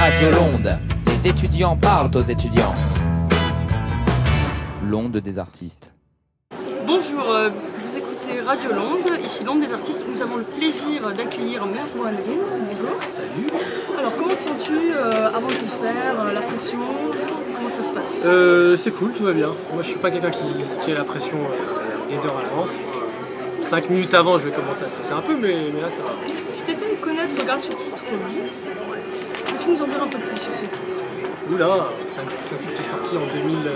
Radio L'Onde. Les étudiants parlent aux étudiants. L'Onde des artistes. Bonjour, vous écoutez Radio L'Onde, ici L'Onde des artistes. Nous avons le plaisir d'accueillir Merwan Rim. Bonjour. Salut. Alors, comment te sens-tu avant le concert, la pression? Comment ça se passe? C'est cool, tout va bien. Moi, je suis pas quelqu'un qui a la pression des heures à l'avance. 5 minutes avant, je vais commencer à stresser un peu, mais là, ça va. Tu t'es fait connaître grâce au titre Vous. Peux-tu nous en dire un peu plus sur ce titre? Oula, c'est un titre qui est sorti en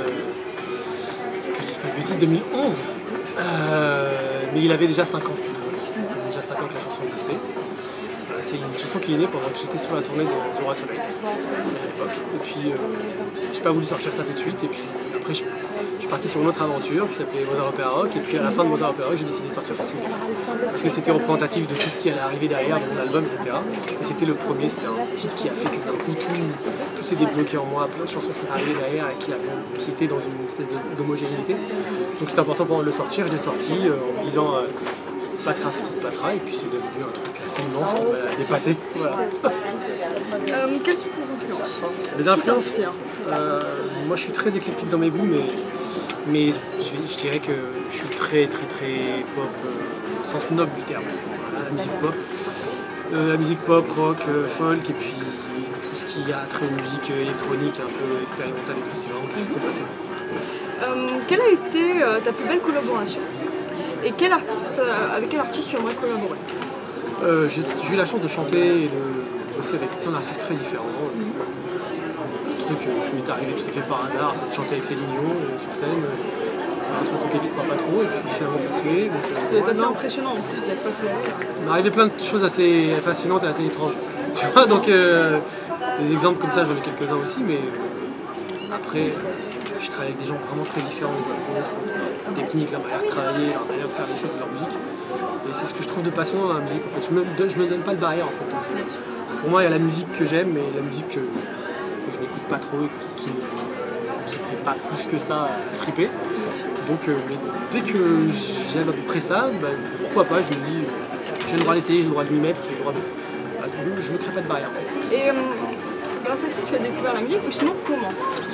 2011. Mais il avait déjà 5 ans, ce titre. Ça fait déjà 5 ans que la chanson existait. C'est une chanson qui est née pendant que j'étais sur la tournée du Roi Soleil à l'époque. Et puis, j'ai pas voulu sortir ça tout de suite. Et puis après, je suis parti sur une autre aventure qui s'appelait Mozart Opera Rock. Et puis à la fin de Mozart Opera Rock, j'ai décidé de sortir ce single. Parce que c'était représentatif de tout ce qui allait arriver derrière dans mon album, etc. Et c'était le premier, c'était un titre qui a fait que d'un coup tout s'est débloqué en moi, plein de chansons qui sont arrivées derrière et qui étaient dans une espèce d'homogénéité. Donc c'était important pour moi de le sortir, je l'ai sorti en me disant c'est pas ce qui se passera, et puis c'est devenu un truc assez immense qui m'a dépassé. Voilà. Quelles sont tes influences? Les influences, moi je suis très éclectique dans mes goûts, mais je dirais que je suis très pop, au sens noble du terme. Voilà, la musique pop, rock, folk, et puis tout ce qui a trait aux musiques électroniques un peu expérimentales et tout, c'est vraiment quelque chose qui me passionne. Quelle a été ta plus belle collaboration? Et avec quel artiste tu aimerais collaborer? J'ai eu la chance de chanter et de bosser avec plein d'artistes très différents. Un truc qui m'est arrivé tout à fait par hasard, c'est de chanter avec Céline Dion sur scène. Un truc auquel tu crois pas trop, et puis finalement ça se fait. C'est assez impressionnant en plus d'être passé. Il m'est arrivé plein de choses assez fascinantes et assez étranges. Tu vois, donc des exemples comme ça, j'en ai quelques-uns aussi, mais après, je travaille avec des gens vraiment très différents les uns des autres. La technique, la manière de travailler, la manière de faire les choses et leur musique. Et c'est ce que je trouve de passionnant dans la musique. En fait, je me donne pas de barrière. En fait. Pour moi, il y a la musique que j'aime et la musique que je n'écoute pas trop et qui ne fait pas plus que ça à triper. Donc dès que j'aime à peu près ça, pourquoi pas, je me dis j'ai le droit d'essayer, j'ai le droit de m'y mettre, j'ai le droit de... Je ne me crée pas de barrière. En fait. Et grâce à qui tu as découvert la musique, ou sinon comment?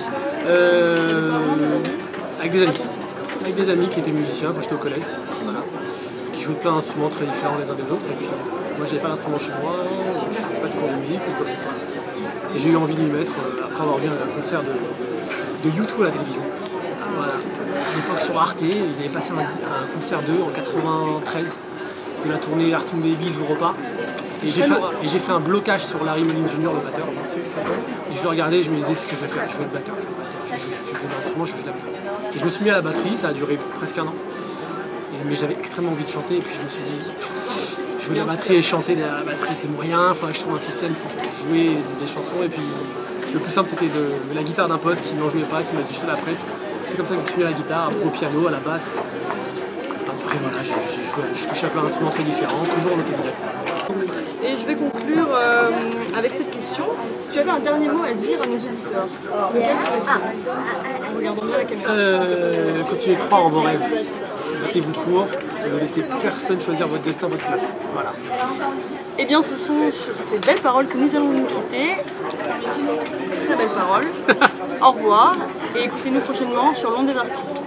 Avec des amis. Avec des amis qui étaient musiciens quand j'étais au collège, voilà, qui jouaient plein d'instruments très différents les uns des autres. Et puis moi j'avais pas d'instrument chez moi, je ne faisais pas de cours de musique ou quoi que ce soit. Et j'ai eu envie de m'y mettre après avoir vu un concert de U2 à la télévision. Voilà. À l'époque sur Arte, ils avaient passé un concert d'eux en 93 de la tournée Artum Babies au repas. Et j'ai fait un blocage sur Larry Mullen Jr, le batteur. Et je le regardais et je me disais ce que je vais faire, je vais être batteur, je vais jouer l'instrument, je vais jouer de la batterie. Et je me suis mis à la batterie, ça a duré presque un an. Mais j'avais extrêmement envie de chanter, et puis je me suis dit, jouer de la batterie et chanter de la batterie c'est moyen, il faudrait que je trouve un système pour jouer des chansons. Et puis le plus simple c'était de la guitare d'un pote qui n'en jouait pas, qui m'a dit je te la prête. C'est comme ça que je me suis mis à la guitare, après au piano, à la basse. Après voilà, je touche à plein d'instruments très différents, toujours en autodidacte. Et je vais conclure avec cette question. Si tu avais un dernier mot à dire à nos auditeurs, quel serait-il? En regardant bien la caméra. Continuez de croire en vos rêves. Battez-vous pour, ne laissez personne choisir votre destin à votre place. Voilà. Eh bien, ce sont sur ces belles paroles que nous allons nous quitter. Très belles paroles. Au revoir et écoutez-nous prochainement sur L'Onde des artistes.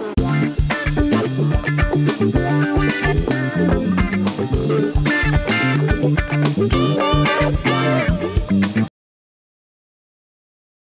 Thank you.